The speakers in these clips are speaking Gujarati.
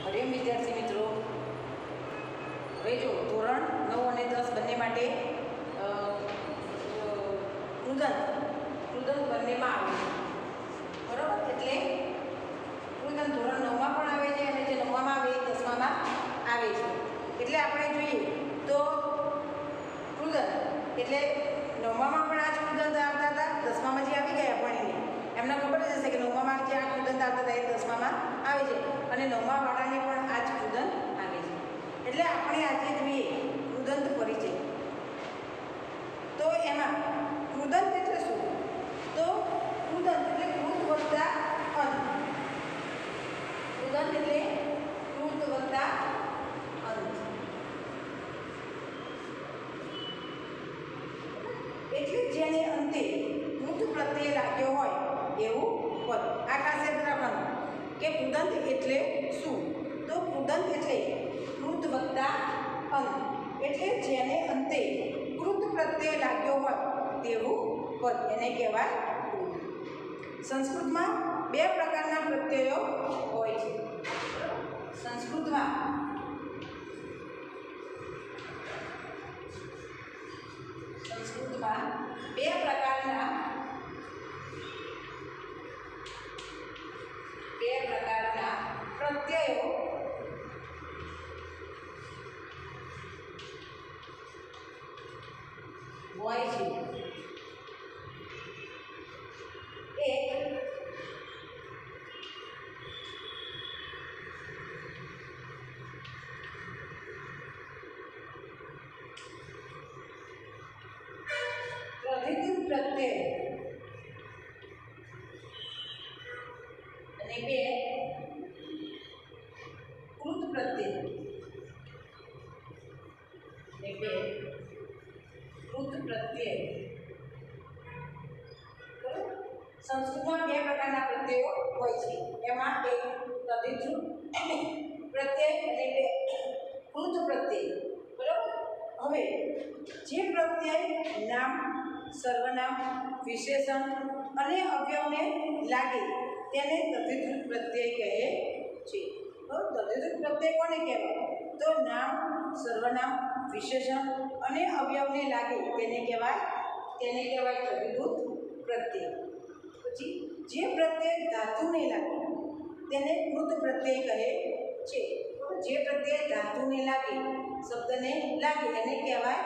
હરે વિદ્યાર્થી મિત્રો, હવે જો ધોરણ 9 અને 10 બંને માટે કૃદંત બંનેમાં આવે છે, બરાબર. એટલે કૃદંત ધોરણ 9માં પણ આવે છે અને જે 9માં આવે એ 10માં આવે છે. એટલે આપણે જોઈએ તો કૃદંત એટલે 9માં પણ આ જ કૃદંત આવતા હતા, 10માં જે આવી ગયા ભણીને એમને ખબર જ હશે કે 9માં જે આ કૃદંત આવતા હતા એ 10માં આવે છે અને 9મા વાળાને પણ આ જ કૃદંત આવે છે. એટલે આપણે આજે જોઈએ કૃદંત પરિચય. તો એમાં કૃદંત એટલે શું? તો કૃદંત એટલે કૃત વત્તા અંત. કૃદંત એટલે કૃત વત્તા અંત. એટલે જેને અંતે કૃત પ્રત્યય લાગ્યો હોય એવું પદ. આ ખાસ યાદ રાખવાનું કે કૃદંત એટલે શું? તો કૃદંત એટલે કૃત વત્તા અંત. એટલે જેને અંતે કૃત પ્રત્યય લાગ્યો હોય તેવું પદ, એને કહેવાય કૃત. સંસ્કૃતમાં બે પ્રકારના પ્રત્યયો હોય છે. સંસ્કૃતમાં બે પ્રકારના પ્રત્યયો હોય છે. એક પ્રતિદિત પ્રત્યય અને બે કૃત પ્રત્યય અને બે કૃત પ્રત્યય. સંસ્કૃતમાં બે પ્રકારના પ્રત્યયો હોય છે. એમાં એક પ્રતિદ્રુત પ્રત્યય અને બે કૃત પ્રત્યય. બરાબર. હવે જે પ્રત્યય નામ, સર્વનામ, વિશેષણ અને અવયવને લાગે તેને તદ્ધિત પ્રત્યય કહે છે. તો તદ્ધિત પ્રત્યય કોને કહેવાય? તો નામ, સર્વનામ, વિશેષણ અને અવયવને લાગે તેને કહેવાય તદ્ધિત પ્રત્યય. પછી જે પ્રત્યય ધાતુને લાગે તેને કૃત પ્રત્યય કહે છે. જે પ્રત્યય ધાતુને લાગે, શબ્દને લાગે એને કહેવાય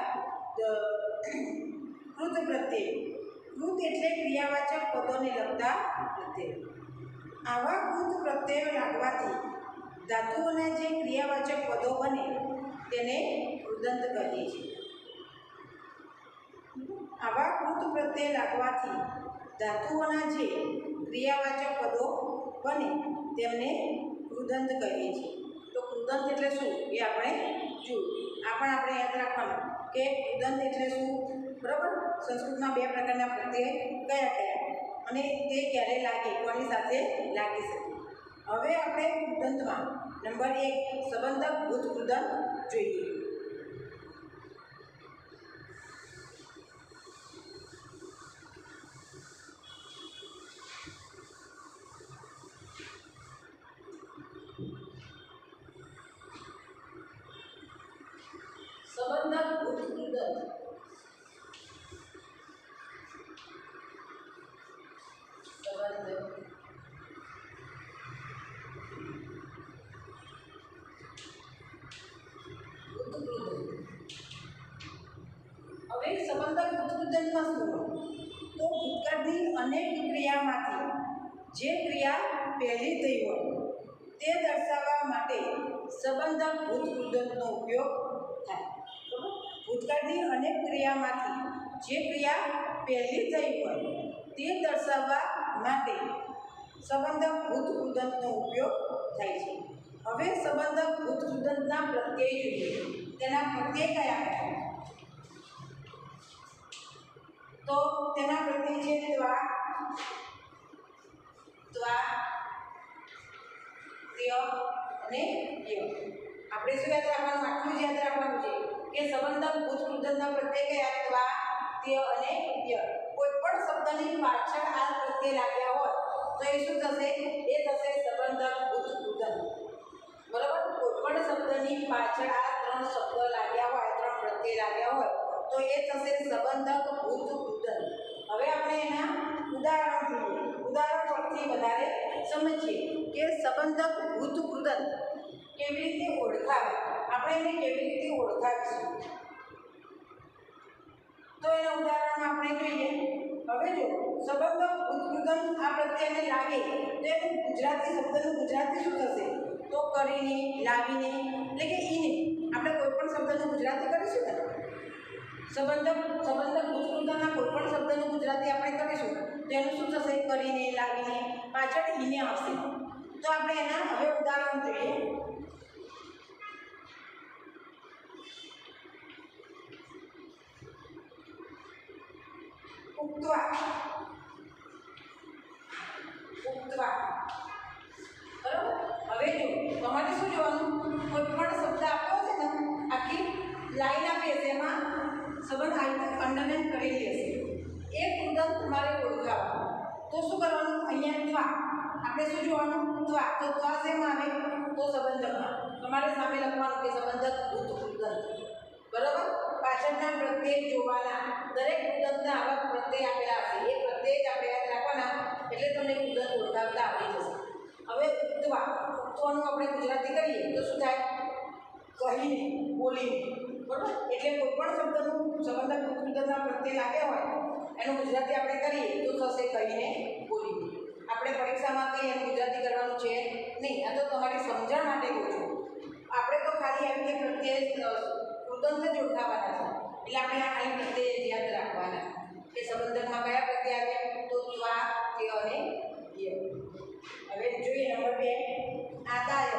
કૃત પ્રત્યય. કૃત એટલે ક્રિયાવાચક પદોને લગતા પ્રત્યય. આવા કૃત પ્રત્યયો લાગવાથી ધાતુઓના જે ક્રિયાવાચક પદો બને તેને કૃદંત કહે છે. આવા કૃત પ્રત્યય લાગવાથી ધાતુઓના જે ક્રિયાવાચક પદો બને તેમને કૃદંત કહે છે. તો કૃદંત એટલે શું એ આપણે જોયું. આ પણ આપણે યાદ રાખવાનું કે કૃદંત એટલે શું, બરાબર. સંસ્કૃતમાં બે પ્રકારના પ્રત્યય કયા અને તે ક્યારે લાગે, કોની સાથે લાગી શકે. હવે આપણે કૃદંતમાં નંબર 1 સંબંધક ભૂત કૃદંત જોઈએ. સંબંધક ભૂત કૃદંત. હવે સંબંધક ભૂતકૃદંતમાં શું? તો ભૂતકાળની અનેક ક્રિયામાંથી જે ક્રિયા પહેલી થઈ હોય તે દર્શાવવા માટે સંબંધક ભૂતકૃદંતનો ઉપયોગ થાય. ભૂતકાળની અનેક ક્રિયામાંથી જે ક્રિયા પહેલી થઈ હોય તે દર્શાવવા માટે સંબંધક ભૂતકૃદંતનો ઉપયોગ થાય છે. હવે સંબંધક ભૂતકૃદંતના પ્રત્યય જોઈએ. તેના પ્રત્યય કયા કયા? તો તેના પ્રત્યય છે ત્વા, ત્ય અને ય. આપણે શું યાદ રાખવાનું? આટલું જ યાદ રાખવાનું છે કે સંબંધક ભૂતકૃદંતના પ્રત્યય કયા? ત્વા, ત્ય અને ય. કોઈ પણ શબ્દની પાછળ આ પ્રત્યય લાગ્યા હોય તો એ શું થશે? એ થશે સંબંધક ભૂતકૃદંત. બરાબર. શબ્દની પાછળ આ ત્રણ શબ્દ લાગ્યા હોય, ત્રણ પ્રત્યય લાગ્યા હોય તો એ થશે સંબંધક ભૂત કૃદંત. હવે આપણે એના ઉદાહરણ જોઈએ. ઉદાહરણ પરથી વધારે સમજીએ કે સંબંધક ભૂત કૃદંત કેવી રીતે ઓળખાવે, આપણે એને કેવી રીતે ઓળખાવીશું. તો એના ઉદાહરણમાં આપણે જોઈએ. હવે જો સંબંધક ભૂત કૃદંત આ પ્રત્યયને લાગે તો એનું ગુજરાતી શબ્દનું ગુજરાતી શું થશે? તો કરીને, લાવીને, એટલે કે ઈને આપણે કોઈ પણ શબ્દનું ગુજરાતી કરીશું ને, સંબંધક ભૂતકૃતના કોઈ પણ શબ્દનું ગુજરાતી આપણે કરીશું તો એનું શું થશે? કરીને, લાવીને, પાછળ ઈને આવશે. તો આપણે એના હવે ઉદાહરણ જોઈએ. ઉક્ત્વા, બરાબર. હવે જો તમારે શું જોવાનું, કોઈ પણ શબ્દ આપ્યો છે ને, આખી લાઈન આપી હશે, એમાં સંબંધ અંડરલાઈન કરેલી હશે, એ કૃદંત તમારે ઓળખાવવાનું. તો શું કરવાનું? અહીંયા ત્વા આપણે શું જોવાનું? ત્વા. તો ત્વા શેમાં આવે? તો સંબંધકમાં. તમારે સામે લખવાનું કે સંબંધક ભૂત કૃદંત, બરાબર. પાછળના પ્રત્યય જોવાના. દરેક કૃદંતના આવા પ્રત્યય આપેલા હશે, એ પ્રત્યય જ આપણે યાદ રાખવાના, એટલે તમને કૃદંત ઓળખાવતા આવડી જશે. હવે ઉક્તવાનું આપણે ગુજરાતી કરીએ તો શું થાય? કહીને, બોલીને, બરાબર. એટલે કોઈ પણ શબ્દનું સંબંધક ભૂતકૃદંતના પ્રત્યય લાગ્યા હોય એનું ગુજરાતી આપણે કરીએ તો થશે કહીને, બોલીને. આપણે પરીક્ષામાં કંઈ એનું ગુજરાતી કરવાનું છે નહીં, આ તો તમારી સમજણ માટે કહું છું. આપણે તો ખાલી એમ કે પ્રત્યય કૃદંત જ ઓળખાવાના છે, એટલે આપણે આ ખાલી પ્રત્યય યાદ રાખવાના કે સંબંધકમાં કયા પ્રત્યય આવે? તો ત્વા, તે અને ય. હવે જોઈએ નંબર 2, આદાય.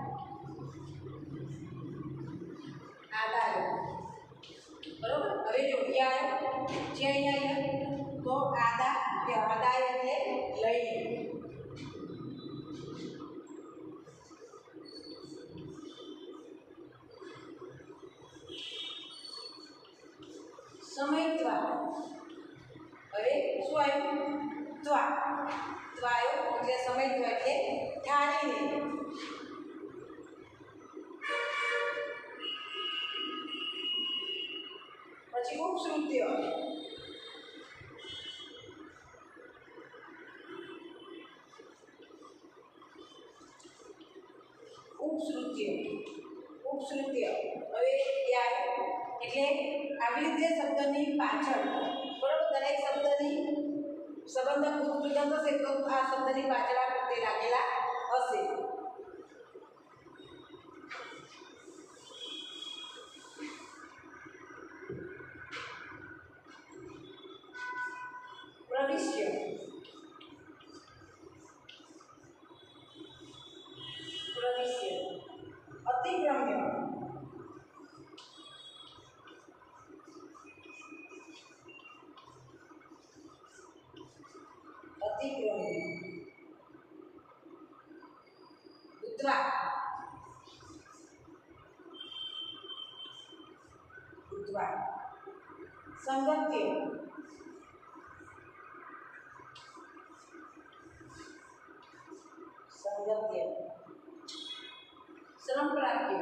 બરોબર. હવે જો યા જે અહીંયા તો આદાય એટલે લઈને. સમયત્વા. હવે શું આવ્યું? ત્વા આવ્યો એટલે સમયત્વા એટલે ઠારીને. પછી ઉપશ્રુત્ય. હવે યાર એટલે આવી રીતે શબ્દની પાછળ, બરાબર, દરેક શબ્દની સંબંધક ભૂતકૃદંત હશે તો આ શબ્દની પાછળ આ પ્રત્યય લાગેલા હશે. પ્રવિશ્ય. અતિક્રમ્ય. ઉત્તરા. સંગત્ય. શ્રમપ્રાપ્ય.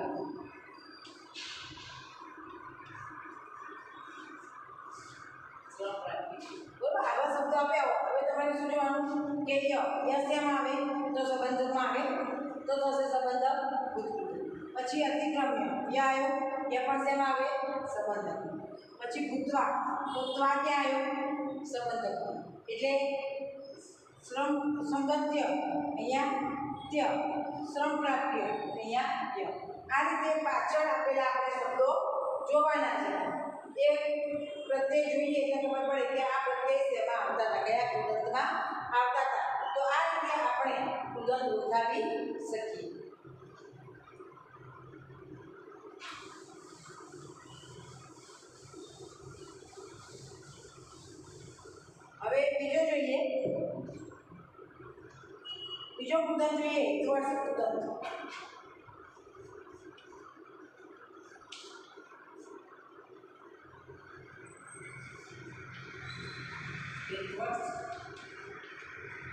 બરોબર. આવા શબ્દો આપ્યા હવે તમારે શું જોવાનું કે ય શેમાં આવે? તો સંબંધકમાં આવે તો થશે સંબંધક ભૂતકૃદંત. પછી અતિક્રમ્ય, યા આવ્યો, ય પણ શેમાં આવે? સંબંધક. પછી ભૂત્વા, તો ત્વા ક્યાં આવ્યો? સંબંધકમાં. એટલે સંગત્ય અહીંયા ત્ય, શ્રમપ્રાપ્ય અહીંયા ય. આ રીતે પાછળ આપેલા આપણે શબ્દો જોવાના છે. એ પ્રત્યય જોઈએ એટલે ખબર પડે કે આ પ્રત્યય શેમાં આવતા હતા, કયા કૃદંતમાં આવતા હતા. તો આ રીતે આપણે કૃદંત ઓળખાવી શકીએ. હવે બીજો જોઈએ. બીજો કૃદંત જોઈએ, એકવર્ષ કૃદંત.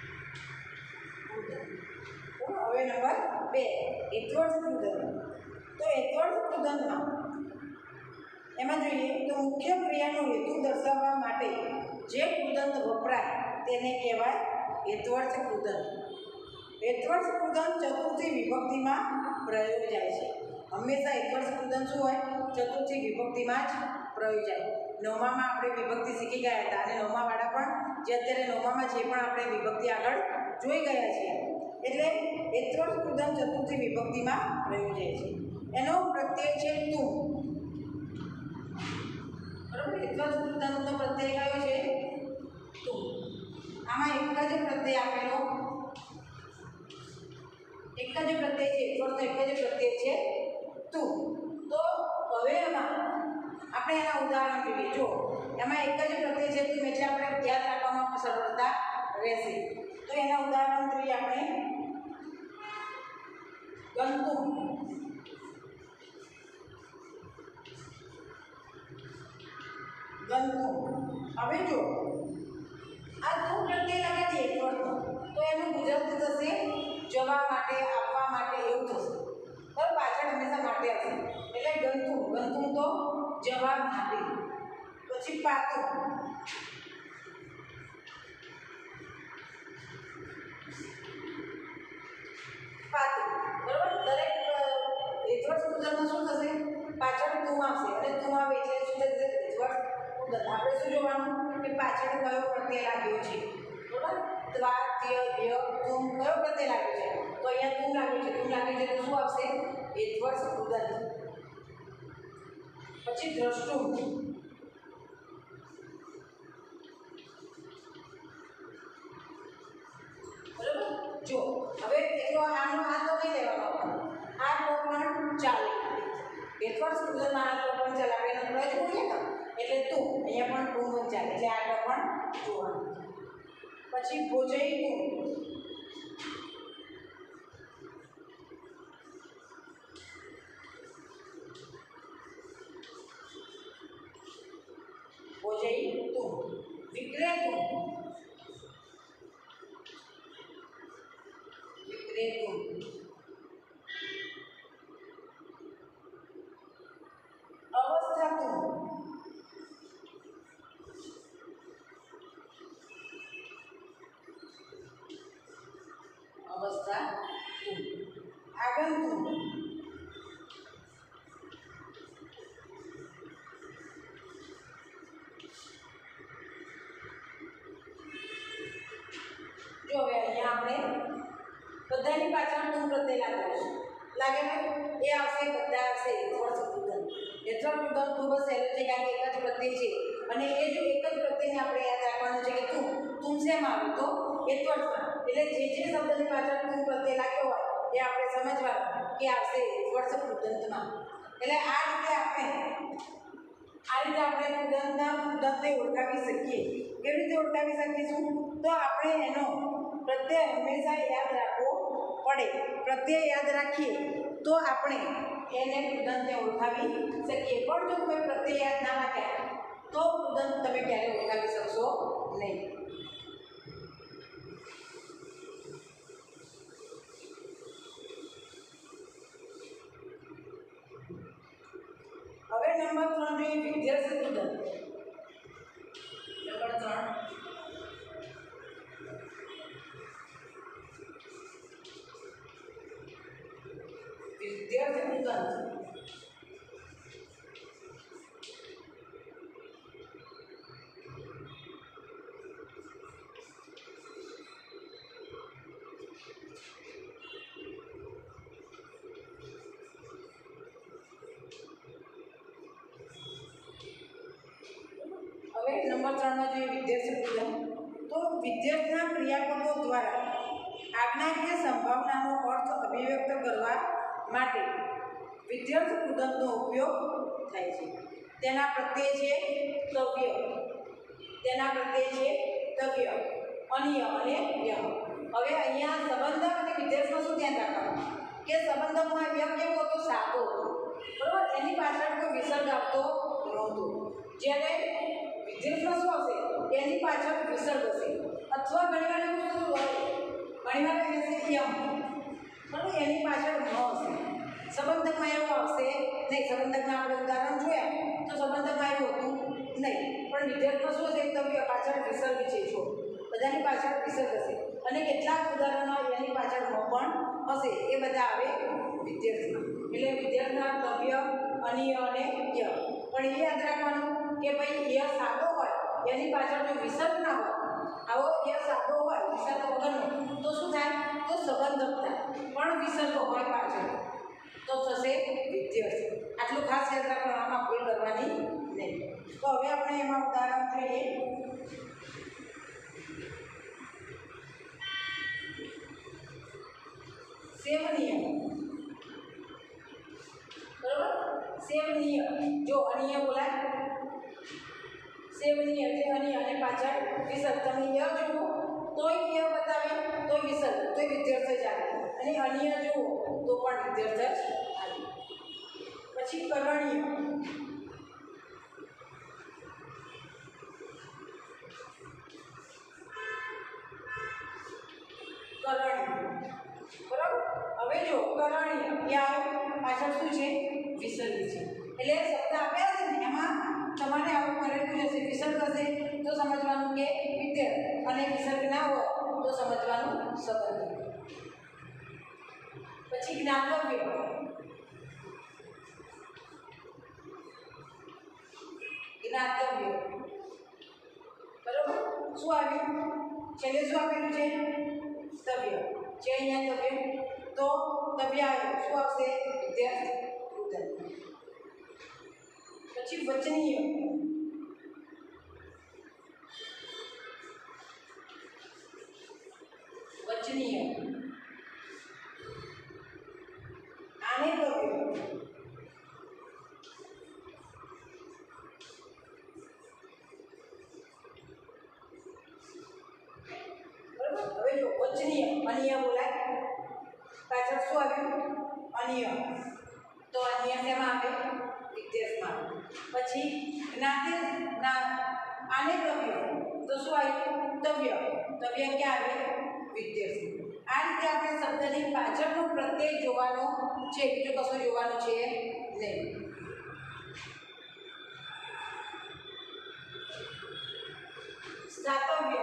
હવે નંબર 2, એકવર્ષ કૃદંત. તો એડવર્ડ કૃદંતમાં એમાં જોઈએ તો મુખ્ય ક્રિયાનો હેતુ દર્શાવવા માટે જે કૃદંત વપરાય તેને કહેવાય એડવર્ડ કૃદંત. એડવર્ડ કૃદંત ચતુર્થી વિભક્તિમાં પ્રયોગ જાય છે. હંમેશા એડવર્ડ કૃદંત શું હોય? ચતુર્થી વિભક્તિમાં જ પ્રયોગ જાય. નવમામાં આપણે વિભક્તિ શીખી ગયા હતા અને નવમાવાળા પણ જે અત્યારે નવમામાં જે પણ આપણે વિભક્તિ આગળ જોઈ ગયા છીએ એટલે એડવર્ડ કૃદંત ચતુર્થી વિભક્તિમાં પ્રયોગ જાય છે. એનો પ્રત્યય છે તું. બરાબર, એડવર્ડ કૃદંતનો પ્રત્યય કયો છે? તું. આમાં એક જ પ્રત્યય આપેલો, એક જ પ્રત્યય છે, એડવર્ડનો એક જ પ્રત્યય છે તું. તો હવે એમાં આપણે એના ઉદાહરણ જોઈએ. જો એમાં એક જ પ્રત્યય છે તું એટલે આપણે યાદ રાખવામાં પણ સરળતા રહેશે. તો એના ઉદાહરણ જોઈએ આપણે. ગંતુમ, ગંતુમ. હવે જો આ તું પ્રત્યય લગાડીએ એડવર્ડનો તો એનું ગુજરાતી થશે જવા માટે, આપવા માટે એવું થશે. બરાબર, પાછળ હંમેશા માટે હશે એટલે ગંતુમ. ગંતુમ તો જવા માટે. પછી પાતું, પાતું. બરાબર, દરેક એડવર્ડ કૃદંતમાં શું થશે? પાછળ તું આવશે અને તું આવે એટલે શું થશે? એડવર્ડ કૃદંત. આપણે શું જોવાનું કે પાછળ કયો પ્રત્યય લાગ્યો છે. બરાબર, ત્વા, ત્ય, ય, તુમ કયો પ્રત્યય લાગ્યો છે? તો અહીંયા તું લાગ્યું છે. તું લાગ્યું છે તો શું આવશે? એડવર્ડ કૃદંત. પછી દ્રષ્ટુમ. બરાબર, જો હવે એટલો આનો આ તો નહીં લેવાનો, આ તો પણ ચાલે. એડવર્ડ કૃદંતમાં આ તો પણ ચાલે. આપણે એનો પ્રયોગ કરીએ ને એટલે તું, અહીંયા પણ તું પણ ચાલે એટલે આ તો પણ જોવાનું. પછી ભોજઈ તું. ભોજઈ તું. વિક્રે તું. વિક્રે તું. અવસ્થા તું. અવસ્થા તું. આગંતુક. જો હવે અહીંયા આપણે બધાની પાછળ તું પ્રત્યય લાગે ને એ આવશે, બધા આવશે એડવર્ડ કૃદંત. એડવર્ડ કૃદંત ખૂબ જ સહેલું છે કારણ કે એક જ પ્રત્યય છે અને એ જો એક જ પ્રત્યયને આપણે યાદ રાખવાનું છે કે તું શેમાં આવ્યું? તો એડવર્ડમાં. એટલે જે શબ્દની પાછળ તું પ્રત્યય લાગ્યો હોય એ આપણે સમજવાનું કે આવશે એડવર્ડ કૃદંતમાં. એટલે આ રીતે આપણે કૃદંતને ઓળખાવી શકીએ. કેવી રીતે ઓળખાવી શકીશું? તો આપણે એનો પ્રત્યય હંમેશા યાદ રાખવો પડે. પ્રત્યય યાદ રાખીએ તો આપણે એને કૃદંતને ઓળખાવી શકીએ. પણ જો તમે પ્રત્યય યાદ ના રાખ્યા તો કૃદંત તમે ક્યારે ઓળખાવી શકશો નહીં. હવે નંબર 3 જોઈએ વિધ્યર્થ કૃદંત. નંબર 3 વિધ્યર્થ કૃદંત. હવે નંબર 3 માં જોઈએ વિધ્યર્થ કૃદંત. તો વિધ્યર્થના ક્રિયાપદો દ્વારા આજ્ઞાકીય સંભાવનાનો અર્થ અભિવ્યક્ત કરવા માટે વિધ્યર્થ કૃદંતનો ઉપયોગ થાય છે. તેના પ્રત્યય છે તવ્ય, તેના પ્રત્યય છે તવ્ય, અન્ય અને ય. હવે અહીંયા સંબંધક અને વિધ્યર્થમાં શું ધ્યાન રાખવાનું કે સંબંધકમાં ય કેવો હતો? સાદો હતો. બરાબર, એની પાછળ કોઈ વિસર્ગ આવતો નહોતો. જ્યારે વિધ્યર્થમાં શું હશે? એની પાછળ વિસર્ગ હશે અથવા ઘણીવાર એવું શું હોય? ઘણીવાર કહેશે યમ, બરાબર, એની પાછળ ન હશે. સંબંધકમાં એવું આવશે નહીં. સંબંધકના આપણે ઉદાહરણ જોયા તો સંબંધકમાં એવું હતું નહીં, પણ વિધેયકમાં શું હશે? તવ્ય પાછળ વિસર્ગ છે. જો બધાની પાછળ વિસર્ગ હશે અને કેટલાક ઉદાહરણો એની પાછળ પણ હશે. એ બધા આવે વિધેયકમાં. એટલે વિધેયકના તવ્ય, અનિય અને ય. પણ એ યાદ રાખવાનું કે ભાઈ ય સાદો હોય એની પાછળ જો વિસર્ગ ના હોય, આવો ય સાદો હોય વિસર્ગ વગરનો તો શું થાય? તો સંબંધક થાય. પણ વિસર્ગ હોય પાછળ તો થશે વિધેયક. આટલું ખાસ યાદ રાખવાનું, આમાં ભૂલ કરવાની નહીં. તો હવે આપણે એમાં ઉદાહરણ જોઈએ. સેવનીય, બરોબર? સેવનીય જો અનિય બોલાય, સેવનીય એટલે અનિય અને પાછળ વિસર્ગ. તમે ય જુઓ તોય ય બતાવે તો વિસર્ગ, તો વિધ્યર્થ જ આવે. અને અનિય જુઓ તો પણ વિધ્યર્થ જ આવે. પછી કરણીય, બરાબર? હવે જો કરણીય ક્યાં પાછળ શું છે? વિસર્ગ છે. એટલે શબ્દ આપ્યા છે ને એમાં તમારે આવું કરેલું હશે. વિસર્ગ હશે તો સમજવાનું કે વિધેયક, અને વિસર્ગ ના હોય તો સમજવાનું સંબંધ. પછી જ્ઞાતવ્ય, જ્ઞાતવ્ય બરાબર? શું આવ્યું? છેલ્લે શું આપેલું છે? તવ્ય છે. અહીંયા તવ્ય તો તવ્ય આવ્યું શું આવશે? વિધેયક ઉદય. પછી વચનીય, વચનીય આને તવ્ય, હવે જો વચનીય અનિય બોલાય, પાછળ શું આવ્યું? અનિય. તો અનિય શેમાં આવે? વિધેયકમાં. પછી જ્ઞાતે ના આને તવ્ય તો શું આવ્યું? તવ્ય. તવ્ય ક્યાં આવે? વિધેયકમાં. આ રીતે આપણે શબ્દની પાછળનો પ્રત્યય જોવાનો છે, બીજો કશો જોવાનો છે નહીં. સાતવ્ય,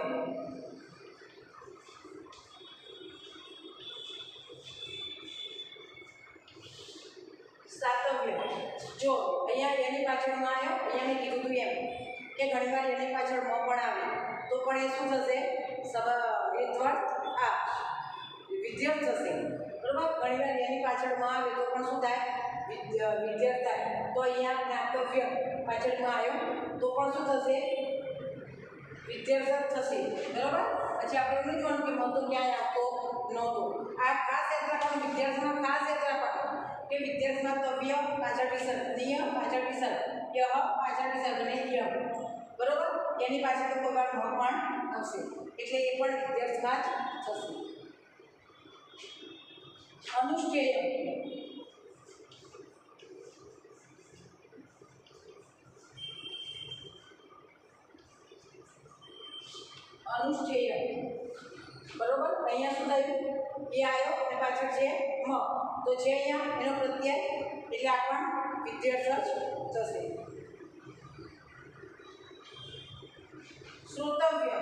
સાતવ્ય જો અહીંયા એની પાછળમાં આવ્યો, અહીંયા મેં કીધું હતું એમ કે ઘણીવાર એની પાછળ મ પણ આવે તો પણ એ શું થશે? વિધ્વર્થ આ વિધ્યર્થ થશે. બરોબર? ઘણીવાર એની પાછળ મ આવે તો પણ શું થાય? વિધ્યર્થ થાય. તો અહીંયા જ્ઞાતવ્ય પાછળમાં આવ્યો તો પણ શું થશે? વિધ્યર્થ થશે. બરોબર? પછી આપણે એવું જોવાનું કે મ તો ક્યાંય આવતો નહોતો. આ ખાસ યાદ રાખવાનું. વિધ્યર્થમાં ખાસ યાદ રાખવાનું કે વિધ્યર્થમાં તવ્ય પાછળ વિસર્ગ, નિય પાછળ વિસર્ગ, ય પાછળ વિસર્ગ અને ય. બરોબર? એની પાછળ તો કોઈ વાર મ પણ આવશે એટલે એ પણ વિધ્યર્થમાં જ થશે. અનુષ્ઠેય, અનુષ્ઠેય બરોબર? અહીંયા શું થયું? એ આવ્યો અને પાછળ છે મ તો છે અહીંયા એનો પ્રત્યય એટલે આ પણ વિધ્યર્થ જ થશે. શ્રોતવ્ય,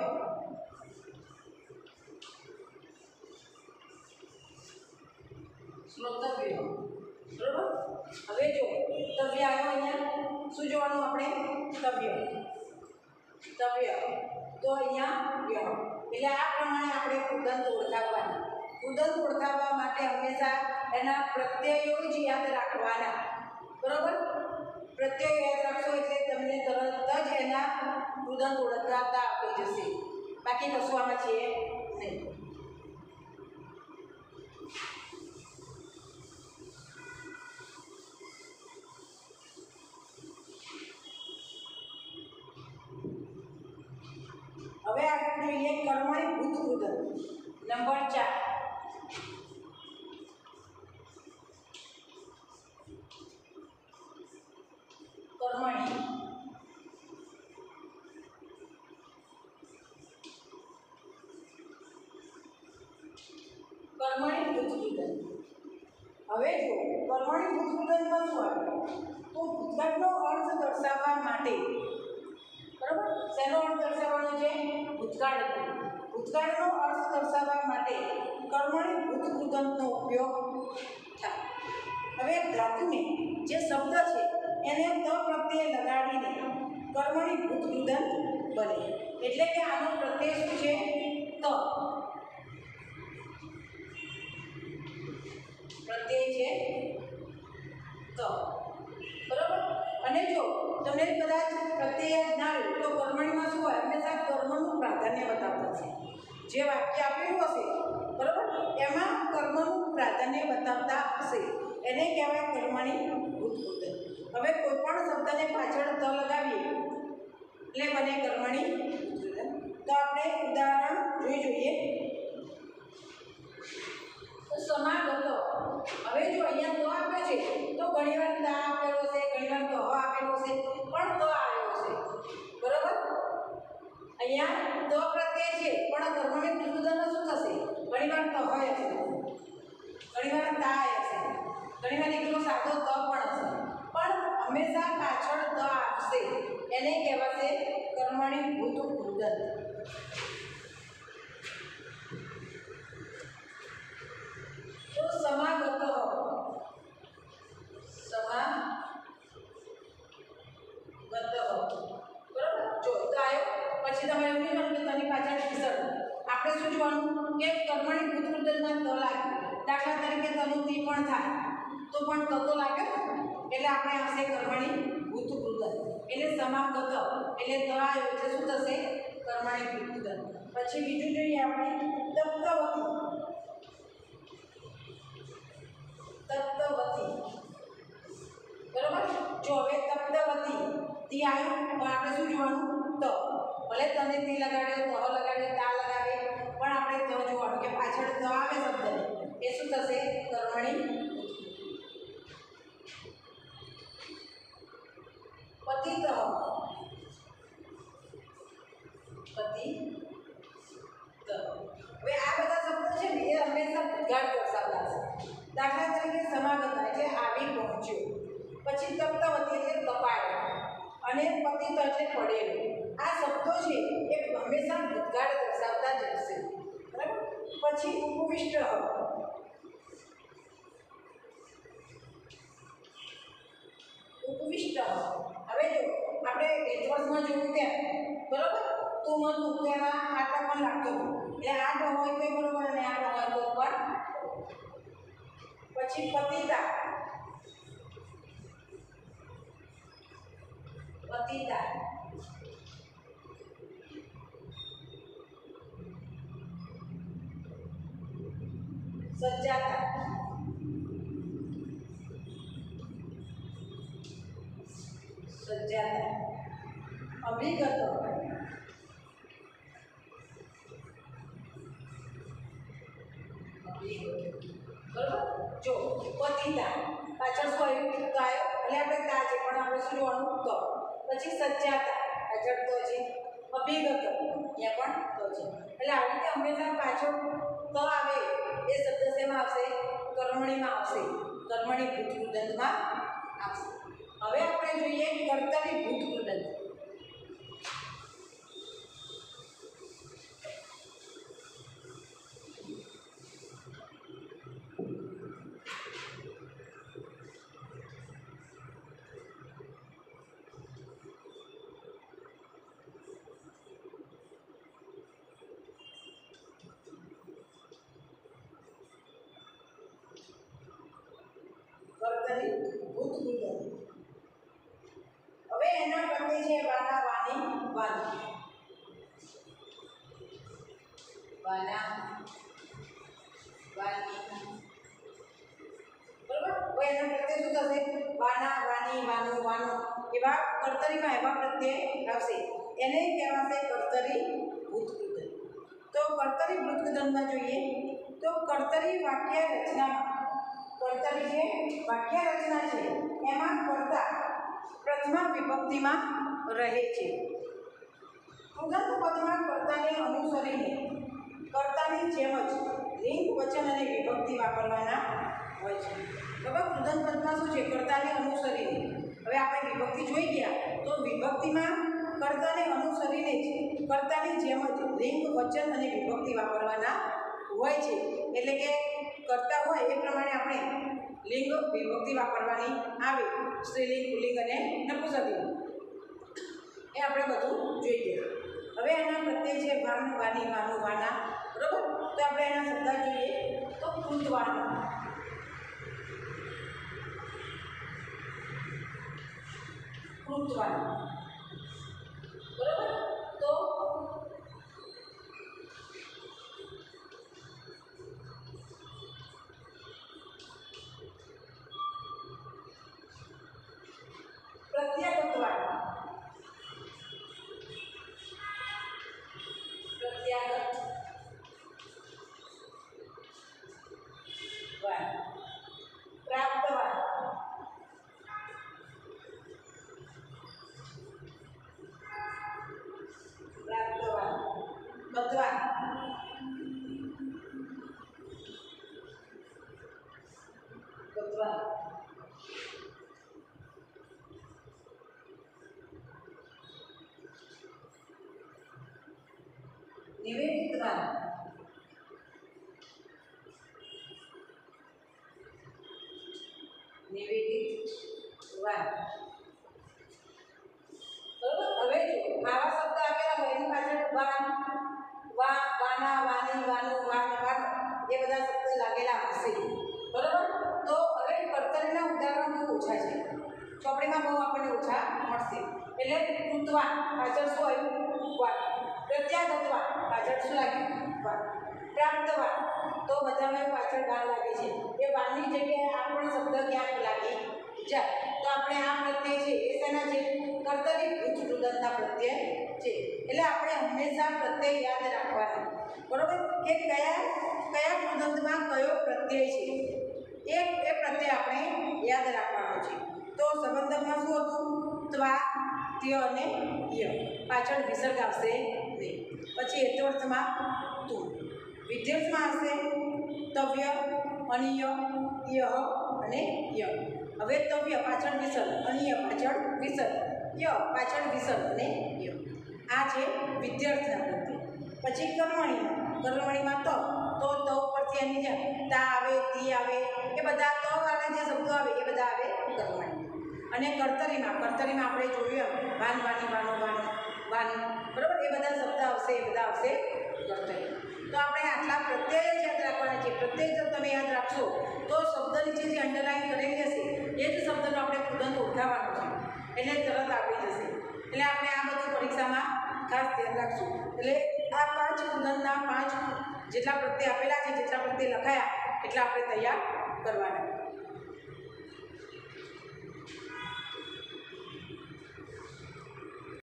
શ્રોતવ્ય બરોબર? હવે જો તવ્ય આવ્યો અહીંયા શું જોવાનું આપણે? તવ્ય. તવ્ય તો અહીંયા ય. એટલે આ પ્રમાણે આપણે કૃદંત ઓળખાવવાના. કૃદંત ઓળખાવવા માટે હંમેશા એના પ્રત્યયો જ યાદ રાખવાના. બરોબર? પ્રત્યય યાદ રાખશો એટલે તમને તરત જ એના કૃદંત ઓળખાવતા આપી જશે. બાકી કશું આમાં છે નહીં. હવે આપણે જોઈએ કર્મણીભૂત કૃદંત નંબર 4. કર્મણીભૂત કૃદંત. હવે જો કર્મણી ભૂતકૃદંતમાં શું આવ્યું તો ભૂતકાળનો અર્થ દર્શાવવા માટે બરાબર શેનો અર્થ દર્શાવવાનો છે ભૂતકાળનો અર્થ દર્શાવવા માટે કર્મણી ભૂતકૃદંતનો ઉપયોગ થાય. હવે ધાતુને જે શબ્દ છે એને ત પ્રત્યે લગાડીને કર્મણી ભૂતકૃદંત બને. એટલે કે આનો પ્રત્યય શું છે ત પ્રત્યય છે ત બરાબર. અને જો તમને કદાચ પ્રત્યય ના આવ્યું તો કર્મણીમાં શું હોય હંમેશા કર્મનું પ્રાધાન્ય બતાવતા છે. જે વાક્ય આપેલું હશે બરાબર એમાં કર્મનું પ્રાધાન્ય બતાવતા હશે એને કહેવાય કર્મણી ભૂતકૃદંત. હવે કોઈ પણ શબ્દને પાછળ ત લગાવીએ એટલે બને કર્મણી ભૂતકૃદંત. તો આપણે ઉદાહરણ જોઈએ. તો સમાગત. હવે જો અહીંયા તો આપ્યો છે તો ઘણીવાર તા આપેલો છે ઘણીવાર તો હ આપેલો છે પણ તો આવ્યો છે બરાબર. અહીંયા તો પ્રત્યય છે પણ કર્મણી ભૂતકૃદંત શું થશે ઘણીવાર તો હોય હશે ઘણીવાર તા હશે ઘણીવાર એકલો સાદો ત પણ હશે પણ હંમેશા પાછળ ત આવશે એને કહેવાશે કર્મણી ભૂતકૃદંત. તો સમાગત બરાબર. જો તો આવ્યો પછી તમે એવું નહીં કે તેની પાછળ વિસર્ગ આપણે શું જોવાનું કે કર્મણી ભૂતકૃદંતમાં ત લાગે દાખલા તરીકે તનુથી પણ થાય તો પણ ત તો લાગ્યો એટલે આપણે આવશે કર્મણી ભૂતકૃદંત. એટલે સમાગત એટલે ત આવ્યો એટલે શું થશે કર્મણી ભૂતકૃદંત. પછી બીજું જોઈએ આપણે તપ્તવતી. બરાબર. જો હવે તપ્તવતી તી આવ્યું પણ આપણે શું જોવાનું ત ભલે તને તી લગાડ્યો તો લગાડ્યો તા લગાડે પણ આપણે ત જોવાનું કે પાછળ ત આવે શબ્દને એ શું થશે કર્મણી. પતિત હવે આ બધા શબ્દો છે ને એ હંમેશા ભૂતકાળ દર્શાવતા હશે. દાખલા તરીકે સમાગત એટલે આવી પહોંચ્યો પછી તપ્તવતી એટલે તપાયો અને પતિત એટલે પડેલો. આ શબ્દો છે એ હંમેશા ભૂતકાળ દર્શાવતા જ હશે બરાબર. પછી ઉપવિષ્ટ ઉપવિષ્ટ હવે જો આપણે એડવર્સમાં જોયું ત્યાં બરાબર તું તું તેમાં આટલો પણ લાગતો હતો એટલે આઠ હોય તો બરાબર અને આઠ હોય તો પણ. પછી પતિતા સજ્જાતા અભિગત બરાબર. જો પતિતા પાછળ શું આવ્યું તો આવ્યો એટલે આપણે તા છે પણ આપણે શું જોવાનું તો. પછી સજ્જાતા પાછળ તો છે અભિગત અહીંયા પણ તો છે એટલે આવી રીતે હંમેશા પાછળ તો આવે એ શબ્દ શેમાં આવશે કર્મણીમાં આવશે કર્મણી ભૂતકૃદંતમાં આવશે. હવે આપણે જોઈએ કર્તરી ભૂતકૃદંત. હવે એના પ્રત્યે છે વાના વાની વાની વાના વાની બરાબર. હવે એના પ્રત્યે શું થશે વાના વાની વાનું વાનો એવા કર્તરીમાં એવા પ્રત્યે આવશે એને કહેવાશે કર્તરી ભૂતકૃદંત. તો કર્તરી ભૂતકૃદંતમાં જોઈએ તો કર્તરી વાક્ય રચનામાં કર્તરી જે વાક્ય રચના છે એમાં કર્તા પ્રથમા વિભક્તિમાં રહે છે. કૃદંત પદમાં કર્તાને અનુસરીને કર્તાની જેમ જ લિંગ વચન અને વિભક્તિ વાપરવાના હોય છે. બરાબર. કૃદંત પદમાં શું છે? કર્તાને અનુસરીને. હવે આપણે વિભક્તિ જોઈ ગયા, તો વિભક્તિમાં કર્તાને અનુસરીને જ કર્તાની જેમ જ લિંગ, વચન અને વિભક્તિ વાપરવાના હોય છે. એટલે કે કર્તા હોય એ પ્રમાણે આપણે લિંગ, વિભક્તિ વાપરવાની આવે. સ્ત્રીલિંગ, પુલ્લિંગ અને નપુંસકલિંગ એ આપણે બધું જોઈ ગયા. હવે એના પ્રત્યે છે વાન, વાની, વાનું, વાના. બરાબર. તો આપણે એના શબ્દ જોઈએ તો કૃતવાન. કૃતવાન. બરાબર. તો પ્રત્યાગતવાન. પ્રત્યાગત વાન. પ્રાપ્તવાન. પ્રાપ્તવાન. બદ્ધવાન. બદ્ધવાન. નિવેદિતવાન. નિવેદિતવાન. બરાબર. હવે જો આવા શબ્દ આપેલા હોય એની પાછળ વાન, વા, વાના, વાની, વાનું, વાન, વાન એ બધા શબ્દ લાગેલા હશે. બરાબર. તો હવે કર્તરીના ઉદાહરણ બહુ ઓછા છે. ચોપડીમાં બહુ આપણને ઓછા મળશે. એટલે કૃતવાન પાછળ શું આવ્યું? વાન. પ્રત્યાગતવાન પાછળ શું લાગ્યું? વાન. પ્રાપ્તવાન તો બધામાં પાછળ વાન લાગે છે. એ વાનની જગ્યાએ આ પણ શબ્દ ક્યાંક લાગી જાય. તો આપણે આ પ્રત્યય છે એ શેના છે? કર્તરી ભૂત કૃદંતના પ્રત્યય છે. એટલે આપણે હંમેશા પ્રત્યય યાદ રાખવાના. બરોબર. કે કયા કૃદંતમાં કયો પ્રત્યય છે એ પ્રત્યય આપણે યાદ રાખવાનો છે. તો સંબંધકમાં શું હતું? ત્વા, ત્ય અને ય. પાછળ વિસર્ગ આવશે નહીં. પછી હેત્વર્થમાં તું. વિધ્યર્થમાં હશે તવ્ય, અનિય, યહ અને ય. હવે તવ્ય પાછળ વિસર્ગ, અનિય પાછળ વિસર્ગ, ય પાછળ વિસર્ગ અને ય. આ છે વિધ્યર્થના પ્રત્યય. પછી કર્મણીમાં તો ઉપરથી એની જેમ તા આવે, તી આવે, એ બધા તો વાળા જે શબ્દો આવે એ બધા આવે કર્મણી. અને કર્તરીમાં આપણે જોયું વાન, વાની, વાનો, વાનું, વાનું. બરાબર. એ બધા શબ્દ આવશે, એ બધા આવશે કર્તરી. તો આપણે આટલા પ્રત્યય જ યાદ રાખવાના છે. પ્રત્યય જો તમે યાદ રાખશો તો શબ્દ નીચે જે અંડરલાઈન કરેલી હશે એ જ શબ્દનો આપણે કૃદંત ઓળખાવાનો છે. એટલે તરત આવડી જશે. એટલે આપણે આ બધું પરીક્ષામાં ખાસ ધ્યાન રાખશું. એટલે આ 5 કૃદંતના 5 જેટલા પ્રત્યય આપેલા છે, જેટલા પ્રત્યય લખાયા એટલા આપણે તૈયાર કરવાના.